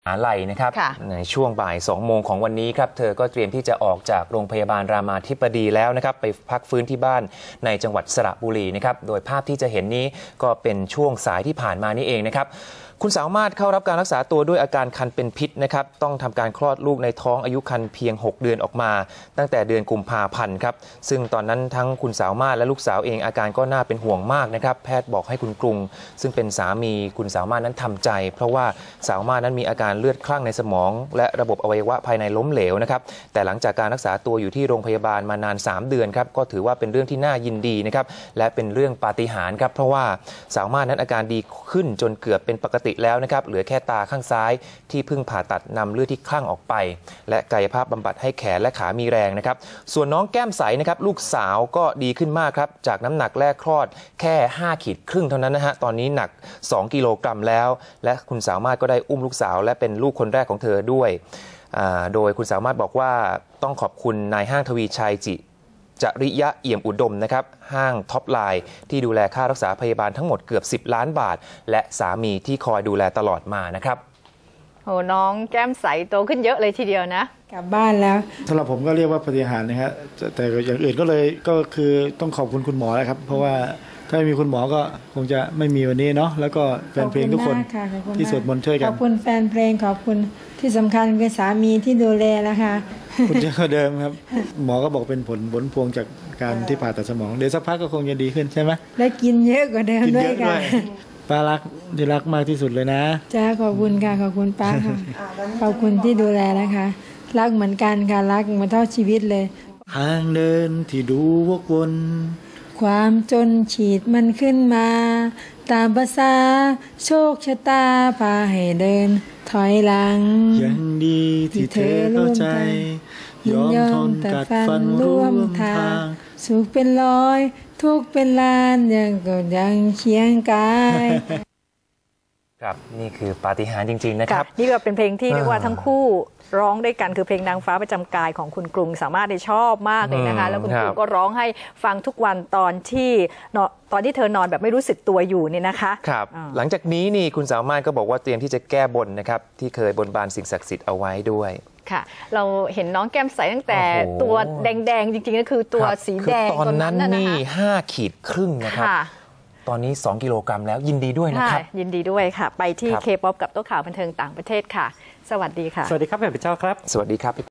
ลัยนะครับในช่วงบ่าย2 โมงของวันนี้ครับเธอก็เตรียมที่จะออกจากโรงพยาบาลรามาธิบดีแล้วนะครับไปพักฟื้นที่บ้านในจังหวัดสระบุรีนะครับโดยภาพที่จะเห็นนี้ก็เป็นช่วงสายที่ผ่านมานี่เองนะครับคุณสาวมาศเข้ารับการรักษาตัวด้วยอาการคันเป็นพิษนะครับต้องทำการคลอดลูกในท้องอายุครรภ์เพียง6 เดือนออกมาตั้งแต่เดือนกุมภาพันธ์ครับซึ่งตอนนั้นทั้งคุณสาวมาศและลูกสาวเองอาการก็น่าเป็นห่วงมากนะครับแพทย์บอกให้คุณกรุงซึ่งเป็นสามีคุณสาวมาศนั้นทำใจเพราะว่าสาวมาศนั้นมีอาการเลือดคลั่งในสมองและระบบอวัยวะภายในล้มเหลวนะครับแต่หลังจากการรักษาตัวอยู่ที่โรงพยาบาลมานาน3 เดือนครับก็ถือว่าเป็นเรื่องที่น่ายินดีนะครับและเป็นเรื่องปาฏิหาริย์ครับเพราะว่าสาวมาศนั้นอาการดีขึ้นจนเกือบเป็นปกติแล้วนะครับเหลือแค่ตาข้างซ้ายที่เพิ่งผ่าตัดนำเลือดที่คลั่งออกไปและกายภาพบำบัดให้แขนและขามีแรงนะครับส่วนน้องแก้มใสนะครับลูกสาวก็ดีขึ้นมากครับจากน้ำหนักแรกคลอดแค่5 ขีดครึ่งเท่านั้นนะฮะตอนนี้หนัก2 กิโลกรัมแล้วและคุณสาวมาศก็ได้อุ้มลูกสาวและเป็นลูกคนแรกของเธอด้วยโดยคุณสาวมาศบอกว่าต้องขอบคุณนายห้างทวีชัยจริยะเอี่ยมอุดมนะครับห้างท็อปไลน์ที่ดูแลค่ารักษาพยาบาลทั้งหมดเกือบ10 ล้านบาทและสามีที่คอยดูแลตลอดมานะครับโอ้น้องแก้มใสโตขึ้นเยอะเลยทีเดียวนะกลับบ้านแล้วสำหรับผมก็เรียกว่าปาฏิหาริย์นะครับแต่อย่างอื่นก็คือต้องขอบคุณคุณหมอแล้วครับเพราะว่าถ้าไม่มีคุณหมอก็คงจะไม่มีวันนี้เนาะแล้วก็แฟนเพลงทุกคนที่สวดมนต์ช่วยกันขอบคุณแฟนเพลงขอบคุณที่สำคัญคือสามีที่ดูแลนะคะคุณเจ้าเดิมครับหมอก็บอกเป็นผลพวงจากการที่ผ่าตัดสมองเดี๋ยวสักพักก็คงจะดีขึ้นใช่ไหมและกินเยอะกว่าเดิมด้วยค่ะป้ารักที่รักมากที่สุดเลยนะจ้าขอบคุณค่ะขอบคุณป้าค่ะขอบคุณที่ดูแลนะคะรักเหมือนกันค่ะรักเหมือนเท่าชีวิตเลยทางเดินที่ดูวกวนความจนฉีดมันขึ้นมาตามภาษาโชคชะตาพาให้เดินถอยหลังยังดีที่เธอเข้าใจยอมทนกัดฟันร่วมทางสุขเป็นร้อยทุกเป็นล้านยังเคียงกายครับนี่คือปาฏิหาริย์จริงๆนะครับนี่ก็เป็นเพลงที่เรียกว่าทั้งคู่ร้องด้วยกันคือเพลงนางฟ้าประจำกายของคุณกรุงสามารถได้ชอบมากเลยนะคะแล้วคุณกรุงก็ร้องให้ฟังทุกวันตอนที่เธอนอนแบบไม่รู้สึกตัวอยู่เนี่ยนะคะครับหลังจากนี้นี่คุณสาวมาศก็บอกว่าเตรียมที่จะแก้บนนะครับที่เคยบนบานสิ่งศักดิ์สิทธิ์เอาไว้ด้วยค่ะเราเห็นน้องแก้มใสตั้งแต่ตัวแดงๆจริงๆก็คือตัวสีแดงตอนนั้นนี่5 ขีดครึ่งนะครับตอนนี้2 กิโลกรัมแล้วยินดีด้วยนะครับยินดีด้วยค่ะไปที่ K-POP กับโต๊ะข่าวบันเทิงต่างประเทศค่ะสวัสดีค่ะสวัสดีครับพี่เจ้าครับสวัสดีครับ